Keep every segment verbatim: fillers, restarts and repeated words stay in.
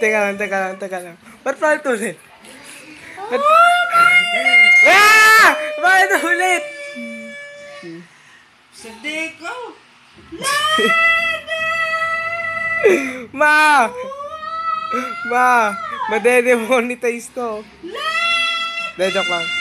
Teka lang, teka lang, teka lang. Ba't paulit ulit? Ba't... Oh Ah! Paulit ulit! Sabi ko. Ma! Ma! Made-demonetize to. De, joke lang.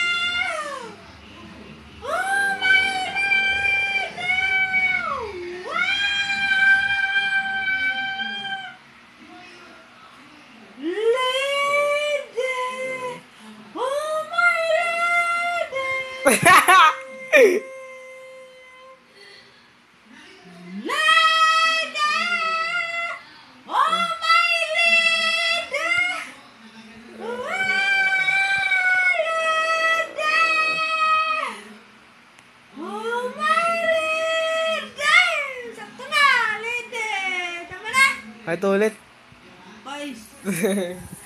Paulit ulit. Guys.